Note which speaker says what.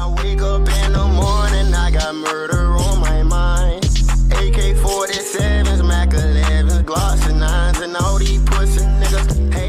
Speaker 1: wake up in the morning, I got murder on my mind. AK-47s, Mac 11s, Glocks and 9s, and all these pussy niggas hate.